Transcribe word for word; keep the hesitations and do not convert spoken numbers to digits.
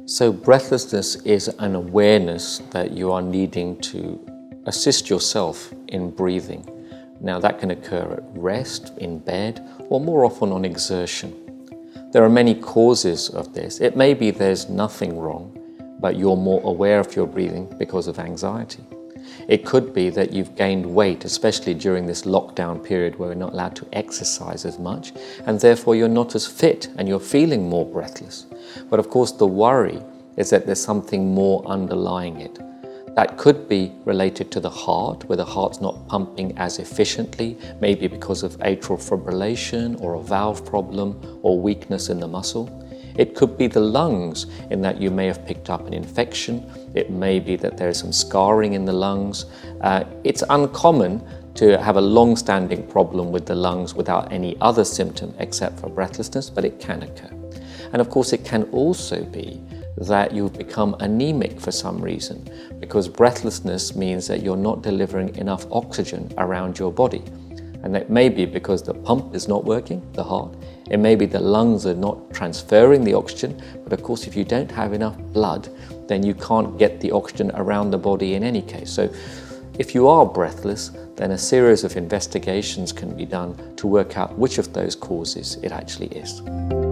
So breathlessness is an awareness that you are needing to assist yourself in breathing. Now that can occur at rest, in bed, or more often on exertion. There are many causes of this. It may be there's nothing wrong, but you're more aware of your breathing because of anxiety. It could be that you've gained weight, especially during this lockdown period where we're not allowed to exercise as much, and therefore you're not as fit and you're feeling more breathless. But of course the worry is that there's something more underlying it. That could be related to the heart, where the heart's not pumping as efficiently, maybe because of atrial fibrillation or a valve problem or weakness in the muscle. It could be the lungs, in that you may have picked up an infection. It may be that there is some scarring in the lungs. Uh, it's uncommon to have a long-standing problem with the lungs without any other symptom except for breathlessness, but it can occur. And of course it can also be that you've become anemic for some reason, because breathlessness means that you're not delivering enough oxygen around your body. And that may be because the pump is not working, the heart. It may be the lungs are not transferring the oxygen, but of course if you don't have enough blood, then you can't get the oxygen around the body in any case. So if you are breathless, then a series of investigations can be done to work out which of those causes it actually is.